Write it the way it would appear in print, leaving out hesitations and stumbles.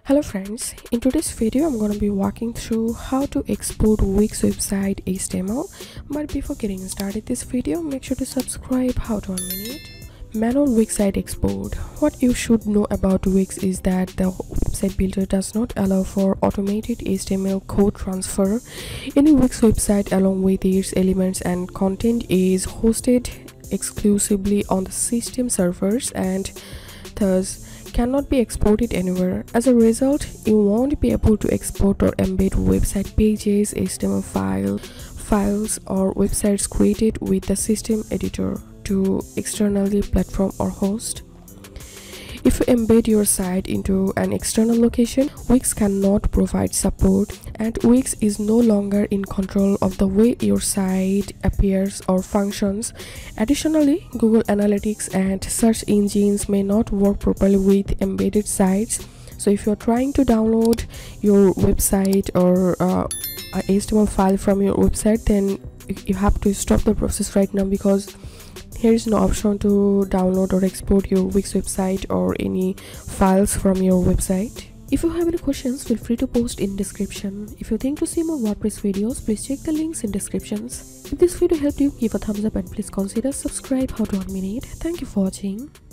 Hello friends, in today's video I'm going to be walking through how to export Wix website HTML. But before getting started this video, make sure to subscribe. How to 1 minute. Manual Wix site export. What you should know about Wix is that the website builder does not allow for automated HTML code transfer. Any Wix website along with its elements and content is hosted exclusively on the system servers and thus cannot be exported anywhere. As a result, you won't be able to export or embed website pages, HTML files or websites created with the system editor to externally platform or host. If you embed your site into an external location, Wix cannot provide support, and Wix is no longer in control of the way your site appears or functions. Additionally, Google Analytics and search engines may not work properly with embedded sites. So if you're trying to download your website or a HTML file from your website, then you have to stop the process right now, because here is no option to download or export your Wix website or any files from your website. If you have any questions, feel free to post in description. If you think to see more WordPress videos, please check the links in descriptions. If this video helped you, give a thumbs up and please consider subscribe. How to 1 minute. Thank you for watching.